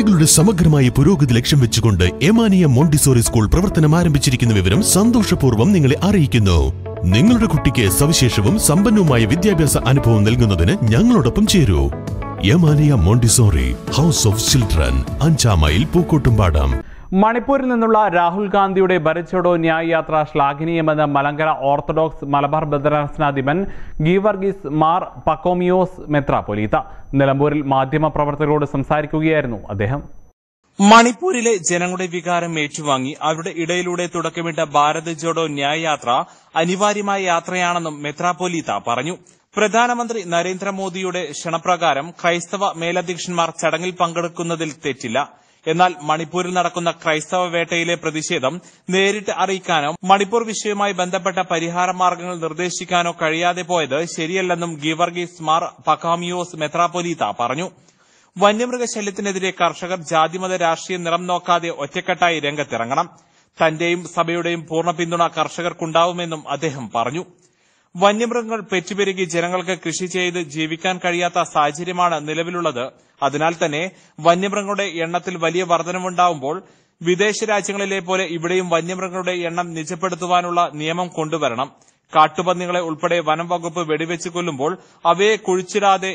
കുട്ടികളുടെ സമഗ്രമായ പുരോഗതി ലക്ഷ്യം വെച്ചുകൊണ്ട് എമാനിയ മോണ്ടിസോറി സ്കൂൾ പ്രവർത്തനം ആരംഭിച്ചിരിക്കുന്ന വിവരം സന്തോഷപൂർവ്വം നിങ്ങളെ അറിയിക്കുന്നു. നിങ്ങളുടെ കുട്ടിക്ക് സവിശേഷവും സമ്പന്നവുമായ വിദ്യാഭ്യാസ അനുഭവം നൽകുന്നതിന് ഞങ്ങളോടൊപ്പം ചേരൂ. എമാനിയ Montessori house of children, 5 mile Pookkottumpadam. മണിപ്പൂരിൽ നിന്നുള്ള രാഹുൽ ഗാന്ധിയുടെ ഭരത് ചോഡോ ന്യായ് യാത്ര ശ്ലാഘനീയമെന്ന് മലങ്കര ഓർത്തഡോക്സ് മലബാർ ഭദ്രാസനാധിപൻ ഗീവർഗീസ് മാർ പക്കോമിയോസ് മെത്രാപ്പൊലീത്ത. നിലമ്പൂരിൽ മാധ്യമപ്രവർത്തകരോട് സംസാരിക്കുകയായിരുന്നു അദ്ദേഹം. മണിപ്പൂരിലെ ജനങ്ങളുടെ വികാരം ഏറ്റുവാങ്ങി അവരുടെ ഇടയിലൂടെ തുടക്കമിട്ട ഭാരത് ജോഡോ ന്യായ് യാത്ര അനിവാര്യമായ യാത്രയാണെന്നും മെത്രാപ്പൊലീത്ത പറഞ്ഞു. പ്രധാനമന്ത്രി നരേന്ദ്രമോദിയുടെ ക്ഷണപ്രകാരം ക്രൈസ്തവ മേലധ്യക്ഷന്മാർ ചടങ്ങിൽ പങ്കെടുക്കുന്നതിൽ തെറ്റില്ല. എന്നാൽ മണിപ്പൂരിൽ നടക്കുന്ന ക്രൈസ്തവ വേട്ടയിലെ പ്രതിഷേധം നേരിട്ട് അറിയിക്കാനോ മണിപ്പൂർ വിഷയവുമായി ബന്ധപ്പെട്ട പരിഹാര മാർഗ്ഗങ്ങൾ നിർദ്ദേശിക്കാനോ കഴിയാതെ പോയത് ശരിയല്ലെന്നും ഗീവർഗീസ് മാർ പക്കാമിയോസ് മെത്രാപ്പൊലീത്ത പറഞ്ഞു. വന്യമൃഗശല്യത്തിനെതിരെ കർഷകർ ജാതിമത രാഷ്ട്രീയ നിറം നോക്കാതെ ഒറ്റക്കെട്ടായി രംഗത്തിറങ്ങണം. തന്റെയും സഭയുടെയും പൂർണ്ണ പിന്തുണ കർഷകർക്കുണ്ടാവുമെന്നും അദ്ദേഹം പറഞ്ഞു. വന്യമൃഗങ്ങൾ പെറ്റുപെരുകി ജനങ്ങൾക്ക് കൃഷി ചെയ്ത് ജീവിക്കാൻ കഴിയാത്ത സാഹചര്യമാണ് നിലവിലുള്ളത്. അതിനാൽ തന്നെ വന്യമൃഗങ്ങളുടെ എണ്ണത്തിൽ വലിയ വർധനവുണ്ടാവുമ്പോൾ വിദേശ രാജ്യങ്ങളിലെ പോലെ ഇവിടെയും വന്യമൃഗങ്ങളുടെ എണ്ണം നിജപ്പെടുത്തുവാനുള്ള നിയമം കൊണ്ടുവരണം. കാട്ടുപന്നികളെ ഉൾപ്പെടെ വനം വകുപ്പ് വെടിവെച്ച് കൊല്ലുമ്പോൾ അവയെ കുഴിച്ചിടാതെ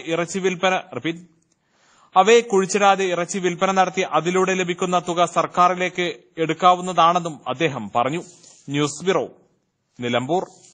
ഇറച്ചി വിൽപ്പന നടത്തി അതിലൂടെ ലഭിക്കുന്ന തുക സർക്കാരിലേക്ക് എടുക്കാവുന്നതാണെന്നും അദ്ദേഹം പറഞ്ഞു. News bureau, Nilambur.